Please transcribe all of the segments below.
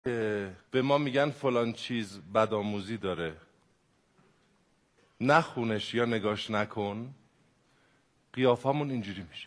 به ما میگن فلان چیز بدآموزی داره، نخونش یا نگاش نکن، قیافمون اینجوری میشه.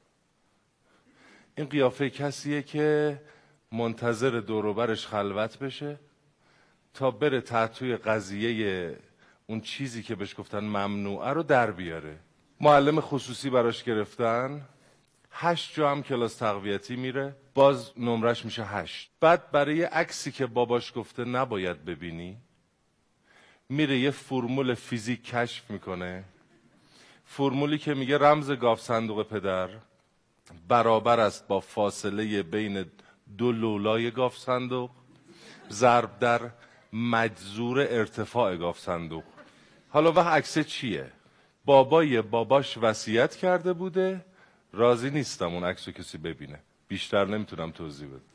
این قیافه کسیه که منتظر دور و برش خلوت بشه تا بره تحتوی قضیه اون چیزی که بهش گفتن ممنوعه رو در بیاره. معلم خصوصی براش گرفتن، 8 جا هم کلاس تقویتی میره، باز نمرش میشه 8. بعد برای عکسی که باباش گفته نباید ببینی، میره یه فرمول فیزیک کشف میکنه، فرمولی که میگه رمز گاف صندوق پدر برابر است با فاصله بین دو لولای گاف صندوق ضرب در مجذور ارتفاع گاف صندوق. حالا وقت عکس چیه؟ باباش وصیت کرده بوده، راضی نیستم اون عکسو کسی ببینه، بیشتر نمیتونم توضیح بدم.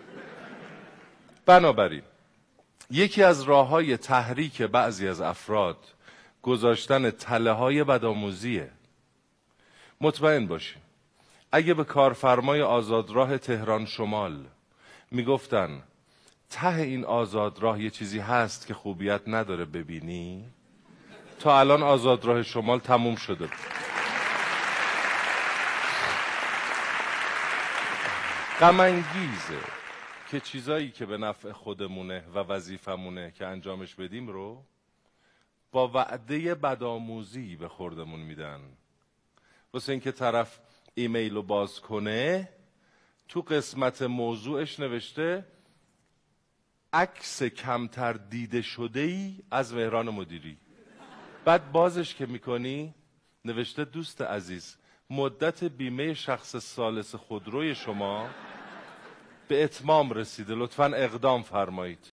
بنابراین یکی از راههای تحریک بعضی از افراد گذاشتن تله‌های بدآموزیه. مطمئن باشین اگه به کارفرمای آزادراه تهران شمال میگفتن ته این آزادراه یه چیزی هست که خوبیت نداره ببینی، تا الان آزادراه شمال تموم شده. غم انگیزه که چیزایی که به نفع خودمونه و وظیفمونه که انجامش بدیم رو با وعده بدآموزی به خوردمون میدن. واسه اینکه طرف ایمیل رو باز کنه، تو قسمت موضوعش نوشته عکس کمتر دیده شده ای از مهران مدیری. بعد بازش که میکنی نوشته دوست عزیز، مدت بیمه شخص ثالث خودروی شما به اتمام رسیده، لطفاً اقدام فرمایید.